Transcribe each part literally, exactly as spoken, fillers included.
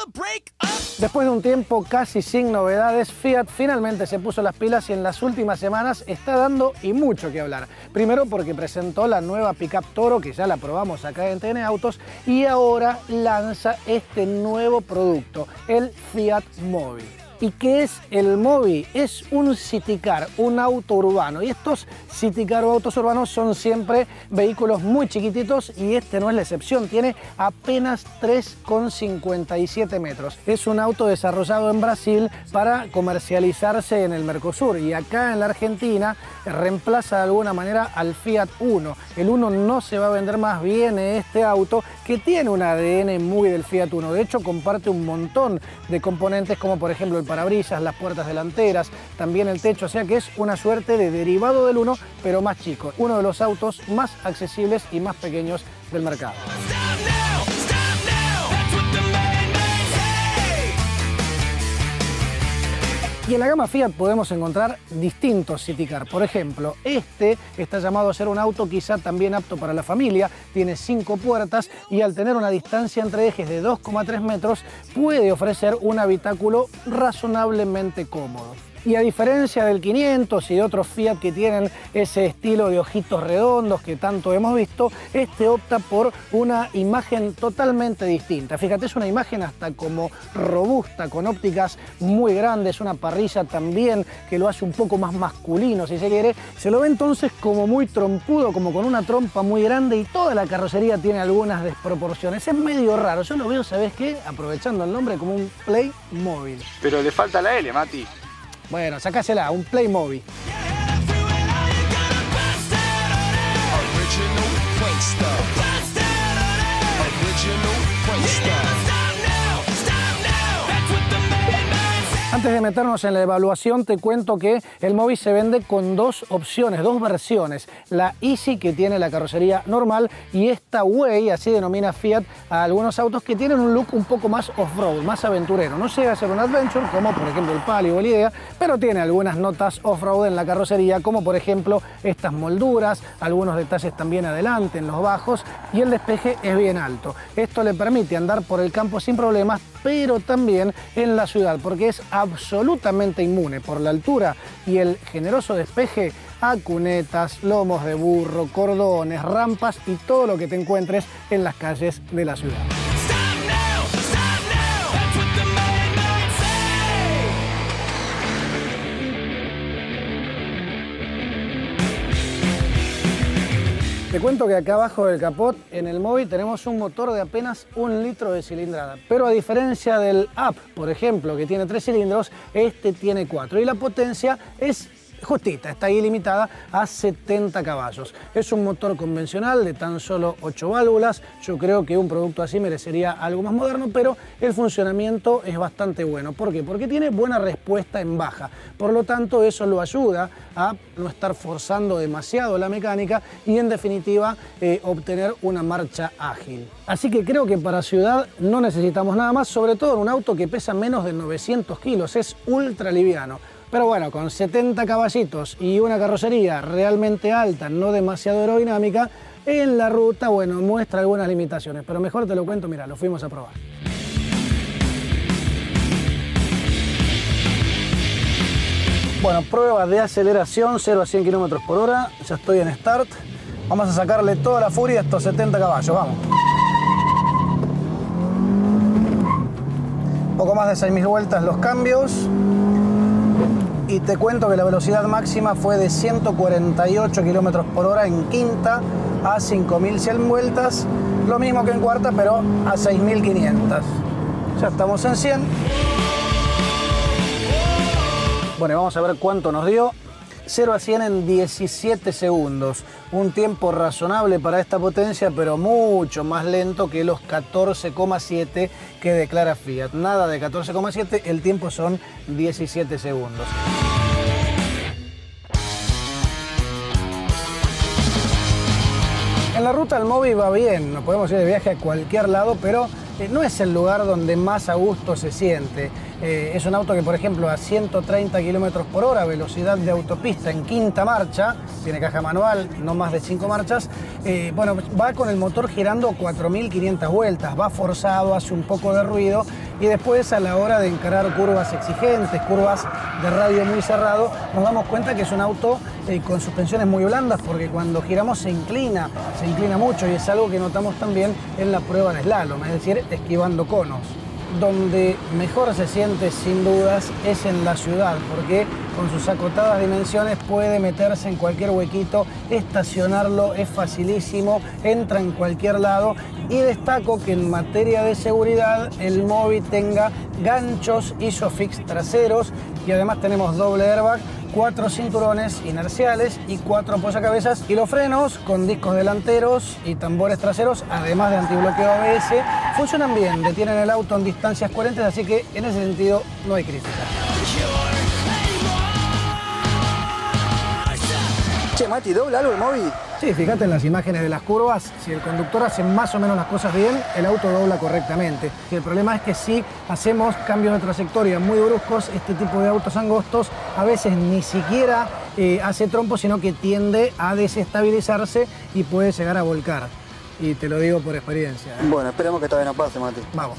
Después de un tiempo casi sin novedades, Fiat finalmente se puso las pilas y en las últimas semanas está dando y mucho que hablar. Primero porque presentó la nueva Pickup Toro, que ya la probamos acá en T N Autos, y ahora lanza este nuevo producto, el Fiat Mobi. ¿Y qué es el Mobi? Es un city car, un auto urbano. Y estos city car o autos urbanos son siempre vehículos muy chiquititos y este no es la excepción. Tiene apenas tres coma cincuenta y siete metros. Es un auto desarrollado en Brasil para comercializarse en el Mercosur. Y acá en la Argentina reemplaza de alguna manera al Fiat Uno. El Uno no se va a vender más, viene este auto que tiene un A D N muy del Fiat Uno. De hecho, comparte un montón de componentes como por ejemplo el parabrisas, las puertas delanteras, también el techo, o sea que es una suerte de derivado del Uno, pero más chico. Uno de los autos más accesibles y más pequeños del mercado. Y en la gama Fiat podemos encontrar distintos city car. Por ejemplo, este está llamado a ser un auto quizá también apto para la familia, tiene cinco puertas y al tener una distancia entre ejes de dos coma tres metros puede ofrecer un habitáculo razonablemente cómodo. Y a diferencia del quinientos y de otros Fiat que tienen ese estilo de ojitos redondos que tanto hemos visto, este opta por una imagen totalmente distinta. Fíjate, es una imagen hasta como robusta, con ópticas muy grandes, una parrilla también que lo hace un poco más masculino, si se quiere. Se lo ve entonces como muy trompudo, como con una trompa muy grande y toda la carrocería tiene algunas desproporciones. Es medio raro, yo lo veo, ¿sabes qué? Aprovechando el nombre, como un Playmobil. Pero le falta la L, Mati. Bueno, sacásela, un Playmobil. Antes de meternos en la evaluación, te cuento que el Mobi se vende con dos opciones, dos versiones. La Easy, que tiene la carrocería normal, y esta Way, así denomina Fiat a algunos autos que tienen un look un poco más off-road, más aventurero. No llega a ser un adventure, como por ejemplo el Palio o el Idea, pero tiene algunas notas off-road en la carrocería, como por ejemplo estas molduras, algunos detalles también adelante en los bajos, y el despeje es bien alto. Esto le permite andar por el campo sin problemas, pero también en la ciudad, porque es absolutamente inmune por la altura y el generoso despeje a cunetas, lomos de burro, cordones, rampas y todo lo que te encuentres en las calles de la ciudad. Te cuento que acá abajo del capot, en el Mobi, tenemos un motor de apenas un litro de cilindrada. Pero a diferencia del Up, por ejemplo, que tiene tres cilindros, este tiene cuatro. Y la potencia es justita, está ahí limitada a setenta caballos. Es un motor convencional de tan solo ocho válvulas. Yo creo que un producto así merecería algo más moderno, pero el funcionamiento es bastante bueno. ¿Por qué? Porque tiene buena respuesta en baja. Por lo tanto, eso lo ayuda a no estar forzando demasiado la mecánica y, en definitiva, eh, obtener una marcha ágil. Así que creo que para ciudad no necesitamos nada más, sobre todo en un auto que pesa menos de novecientos kilos. Es ultra liviano. Pero bueno, con setenta caballitos y una carrocería realmente alta, no demasiado aerodinámica, en la ruta, bueno, muestra algunas limitaciones. Pero mejor te lo cuento, mira, lo fuimos a probar. Bueno, prueba de aceleración, cero a cien kilómetros por hora. Ya estoy en start. Vamos a sacarle toda la furia a estos setenta caballos, vamos. Un poco más de seis mil vueltas los cambios. Y te cuento que la velocidad máxima fue de ciento cuarenta y ocho kilómetros por hora en quinta a cinco mil cien vueltas. Lo mismo que en cuarta, pero a seis mil quinientos. Ya estamos en cien. Bueno, y vamos a ver cuánto nos dio. cero a cien en diecisiete segundos. Un tiempo razonable para esta potencia, pero mucho más lento que los catorce coma siete que declara Fiat. Nada de catorce coma siete, el tiempo son diecisiete segundos. En la ruta el Mobi va bien, nos podemos ir de viaje a cualquier lado, pero eh, no es el lugar donde más a gusto se siente. Eh, es un auto que, por ejemplo, a ciento treinta kilómetros por hora, velocidad de autopista en quinta marcha, tiene caja manual, no más de cinco marchas, eh, bueno, va con el motor girando cuatro mil quinientas vueltas, va forzado, hace un poco de ruido Y después, a la hora de encarar curvas exigentes, curvas de radio muy cerrado, nos damos cuenta que es un auto eh, con suspensiones muy blandas, porque cuando giramos se inclina, se inclina mucho, y es algo que notamos también en la prueba de slalom, es decir, esquivando conos. Donde mejor se siente sin dudas es en la ciudad, porque con sus acotadas dimensiones puede meterse en cualquier huequito, estacionarlo es facilísimo, entra en cualquier lado. Y destaco que en materia de seguridad el Mobi tenga ganchos ISOFIX traseros, y además tenemos doble airbag, cuatro cinturones inerciales y cuatro apoyacabezas, y los frenos con discos delanteros y tambores traseros, además de antibloqueo A B S, funcionan bien, detienen el auto en distancias coherentes, así que en ese sentido no hay crítica. Che, Mati, ¿dobla algo el Mobi? Sí, fíjate en las imágenes de las curvas, si el conductor hace más o menos las cosas bien, el auto dobla correctamente. Y el problema es que si hacemos cambios de trayectoria muy bruscos, este tipo de autos angostos a veces ni siquiera eh, hace trompo, sino que tiende a desestabilizarse y puede llegar a volcar. Y te lo digo por experiencia, ¿eh? Bueno, esperemos que todavía no pase, Mati. Vamos.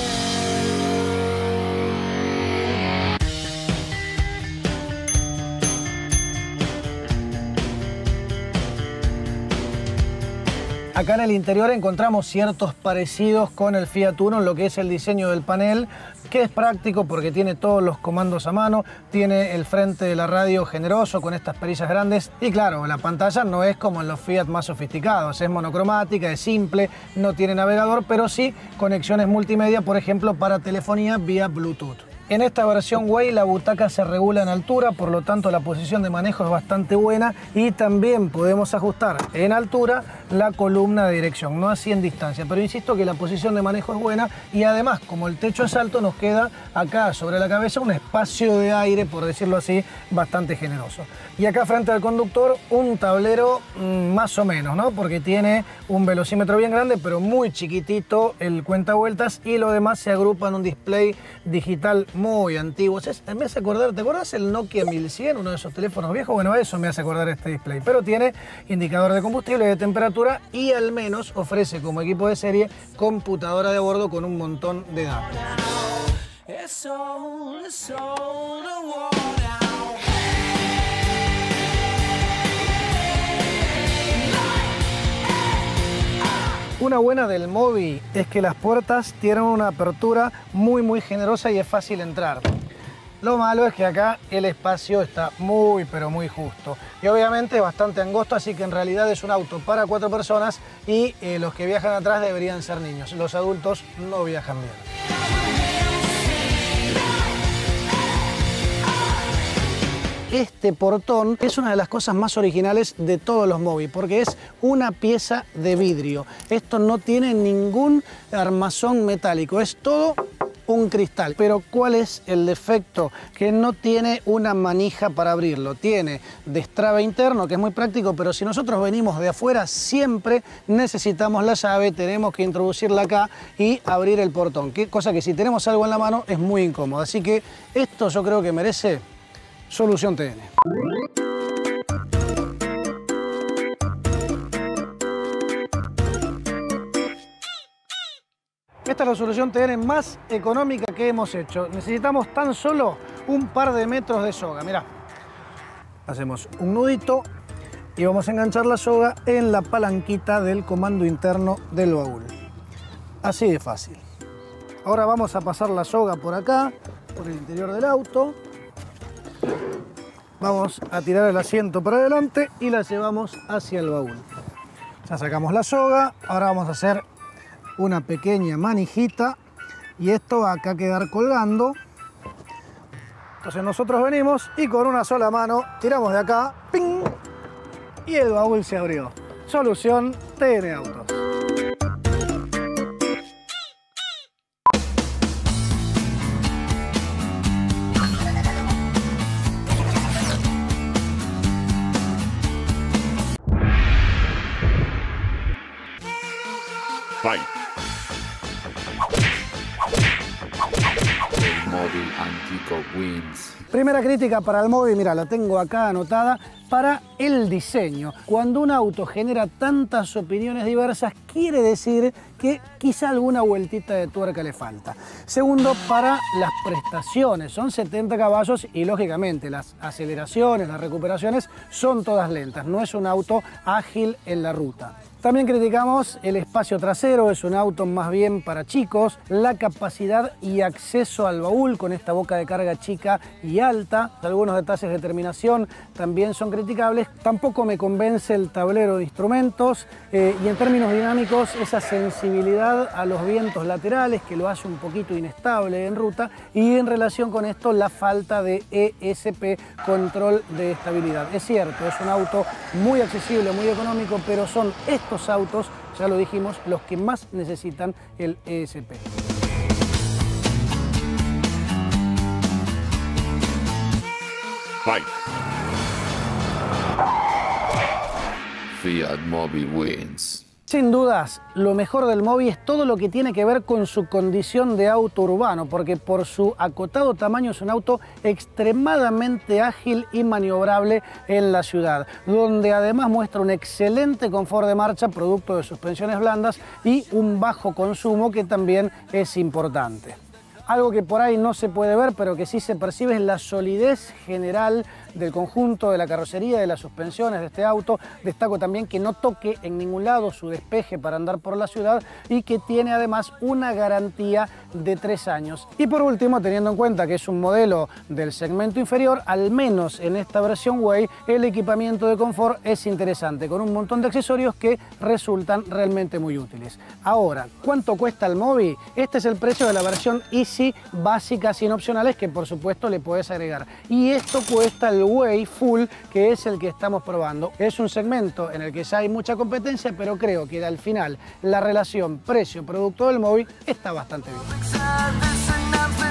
Acá en el interior encontramos ciertos parecidos con el Fiat Uno en lo que es el diseño del panel, que es práctico porque tiene todos los comandos a mano, tiene el frente de la radio generoso con estas perillas grandes, y claro, la pantalla no es como en los Fiat más sofisticados, es monocromática, es simple, no tiene navegador, pero sí conexiones multimedia, por ejemplo, para telefonía vía Bluetooth. En esta versión Way la butaca se regula en altura, por lo tanto la posición de manejo es bastante buena, y también podemos ajustar en altura la columna de dirección, no así en distancia, pero insisto que la posición de manejo es buena, y además como el techo es alto nos queda acá sobre la cabeza un espacio de aire, por decirlo así, bastante generoso. Y acá frente al conductor un tablero mmm, más o menos, ¿no? Porque tiene un velocímetro bien grande, pero muy chiquitito el cuentavueltas, y lo demás se agrupa en un display digital muy antiguos. Es, me hace acordar, ¿te acuerdas el Nokia mil cien, uno de esos teléfonos viejos? Bueno, eso me hace acordar este display. Pero tiene indicador de combustible, de temperatura, y al menos ofrece como equipo de serie computadora de bordo con un montón de datos. Una buena del Mobi es que las puertas tienen una apertura muy muy generosa y es fácil entrar. Lo malo es que acá el espacio está muy pero muy justo y obviamente bastante angosto, así que en realidad es un auto para cuatro personas, y eh, los que viajan atrás deberían ser niños. Los adultos no viajan bien. Este portón es una de las cosas más originales de todos los Mobi, porque es una pieza de vidrio. Esto no tiene ningún armazón metálico, es todo un cristal. Pero ¿cuál es el defecto? Que no tiene una manija para abrirlo. Tiene destrabe interno, que es muy práctico, pero si nosotros venimos de afuera siempre necesitamos la llave, tenemos que introducirla acá y abrir el portón, que, cosa que si tenemos algo en la mano es muy incómodo. Así que esto yo creo que merece Solución T N. Esta es la solución T N más económica que hemos hecho. Necesitamos tan solo un par de metros de soga. Mirá, hacemos un nudito y vamos a enganchar la soga en la palanquita del comando interno del baúl. Así de fácil. Ahora vamos a pasar la soga por acá, por el interior del auto. Vamos a tirar el asiento para adelante y la llevamos hacia el baúl. Ya sacamos la soga, ahora vamos a hacer una pequeña manijita y esto va acá a quedar colgando. Entonces nosotros venimos y con una sola mano tiramos de acá, ¡ping! Y el baúl se abrió. Solución T N Autos. Fight. Mobi Antico wins. Primera crítica para el Mobi, mira, la tengo acá anotada, para el diseño. Cuando un auto genera tantas opiniones diversas, quiere decir que quizá alguna vueltita de tuerca le falta. Segundo, para las prestaciones. Son setenta caballos y, lógicamente, las aceleraciones, las recuperaciones son todas lentas. No es un auto ágil en la ruta. También criticamos el espacio trasero, es un auto más bien para chicos, la capacidad y acceso al baúl con esta boca de carga chica y alta. Algunos detalles de terminación también son criticables. Tampoco me convence el tablero de instrumentos eh, y en términos dinámicos esa sensibilidad a los vientos laterales que lo hace un poquito inestable en ruta, y en relación con esto la falta de E S P, control de estabilidad. Es cierto, es un auto muy accesible, muy económico, pero son estos Estos autos, ya lo dijimos, los que más necesitan el E S P. Fight. Fiat Mobi wins. Sin dudas, lo mejor del Mobi es todo lo que tiene que ver con su condición de auto urbano, porque por su acotado tamaño es un auto extremadamente ágil y maniobrable en la ciudad, donde además muestra un excelente confort de marcha, producto de suspensiones blandas y un bajo consumo que también es importante. Algo que por ahí no se puede ver, pero que sí se percibe, es la solidez general del conjunto de la carrocería, de las suspensiones de este auto. Destaco también que no toque en ningún lado su despeje para andar por la ciudad y que tiene además una garantía de tres años. Y por último, teniendo en cuenta que es un modelo del segmento inferior, al menos en esta versión Way, el equipamiento de confort es interesante, con un montón de accesorios que resultan realmente muy útiles. Ahora, ¿cuánto cuesta el Mobi? Este es el precio de la versión Easy básica sin opcionales, que por supuesto le puedes agregar. Y esto cuesta el Way Full, que es el que estamos probando. Es un segmento en el que ya hay mucha competencia, pero creo que al final la relación precio-producto del Mobi está bastante bien.